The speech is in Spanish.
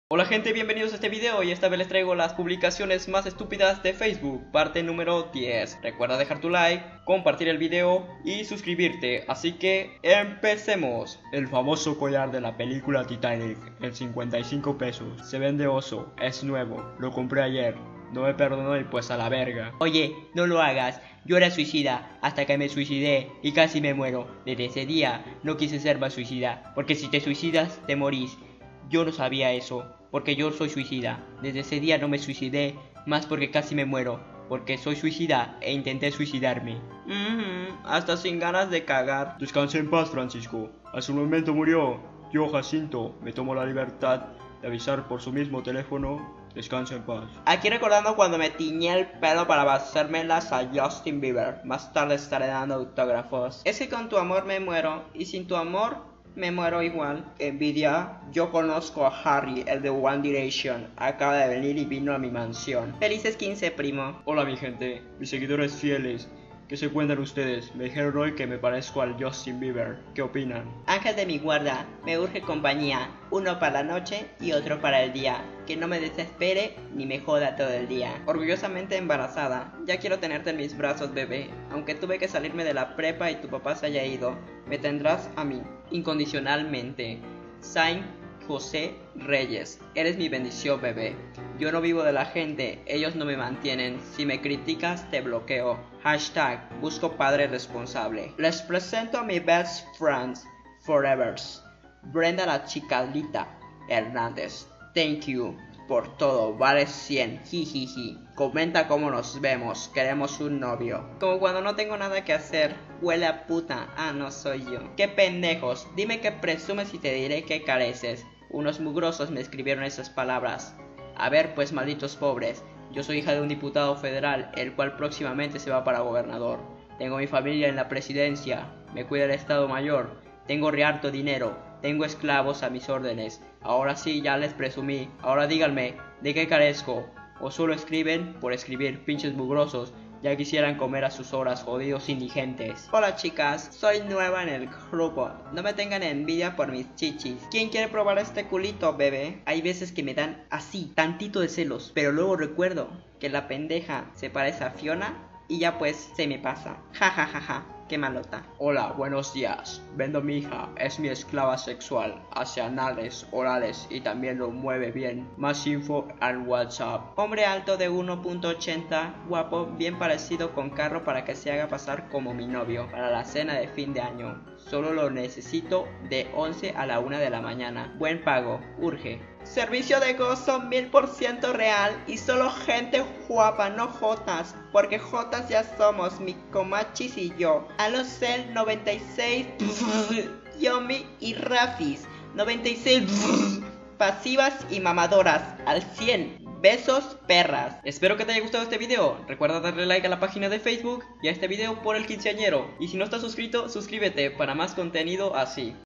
Hola gente, bienvenidos a este video y esta vez les traigo las publicaciones más estúpidas de Facebook, parte número 10. Recuerda dejar tu like, compartir el video y suscribirte, así que empecemos. El famoso collar de la película Titanic en 55 pesos, se vende oso, es nuevo, lo compré ayer, no me perdonó y pues a la verga. Oye, no lo hagas, yo era suicida hasta que me suicidé y casi me muero. Desde ese día no quise ser más suicida, porque si te suicidas te morís. Yo no sabía eso, porque yo soy suicida. Desde ese día no me suicidé, más porque casi me muero, porque soy suicida e intenté suicidarme. Hasta sin ganas de cagar. Descanse en paz, Francisco. Hace un momento murió. Yo, Jacinto, me tomo la libertad de avisar por su mismo teléfono. Descanse en paz. Aquí recordando cuando me tiñé el pelo para hacérmelas a Justin Bieber. Más tarde estaré dando autógrafos. Es que con tu amor me muero y sin tu amor me muero igual. Envidia, yo conozco a Harry, el de One Direction. Acaba de venir y vino a mi mansión. Felices 15, primo. Hola mi gente, mis seguidores fieles. ¿Qué se cuentan ustedes? Me dijeron hoy que me parezco al Justin Bieber. ¿Qué opinan? Ángel de mi guarda, me urge compañía. Uno para la noche y otro para el día. Que no me desespere ni me joda todo el día. Orgullosamente embarazada. Ya quiero tenerte en mis brazos, bebé. Aunque tuve que salirme de la prepa y tu papá se haya ido, me tendrás a mí, incondicionalmente. Saint José Reyes, eres mi bendición, bebé. Yo no vivo de la gente, ellos no me mantienen. Si me criticas, te bloqueo. Hashtag, busco padre responsable. Les presento a mi best friends forever. Brenda la chicalita Hernández. Thank you por todo, vale 100, jijiji. Comenta cómo nos vemos, queremos un novio. Como cuando no tengo nada que hacer. Huele a puta, no soy yo. Qué pendejos, dime qué presumes y te diré qué careces. Unos mugrosos me escribieron esas palabras. A ver pues, malditos pobres, yo soy hija de un diputado federal, el cual próximamente se va para gobernador. Tengo mi familia en la presidencia, me cuida el estado mayor, tengo harto dinero, tengo esclavos a mis órdenes. Ahora sí, ya les presumí, ahora díganme, ¿de qué carezco? O solo escriben por escribir, pinches mugrosos. Ya quisieran comer a sus horas, jodidos indigentes. Hola chicas, soy nueva en el grupo. No me tengan envidia por mis chichis. ¿Quién quiere probar este culito, bebé? Hay veces que me dan así, tantito de celos, pero luego recuerdo que la pendeja se parece a Fiona y ya pues se me pasa. Ja ja ja ja. Qué malota. Hola, buenos días. Vendo mi hija, es mi esclava sexual. Hace anales, orales y también lo mueve bien. Más info al WhatsApp. Hombre alto de 1.80, guapo, bien parecido con carro para que se haga pasar como mi novio. Para la cena de fin de año. Solo lo necesito de 11 a la 1 de la mañana. Buen pago, urge. Servicio de gozo 1000% real y solo gente guapa, no jotas, porque jotas ya somos, mi comachis y yo. Alocel 96, Yomi y Rafis 96, pasivas y mamadoras al 100. Besos, perras. Espero que te haya gustado este video. Recuerda darle like a la página de Facebook y a este video por el quinceañero. Y si no estás suscrito, suscríbete para más contenido así.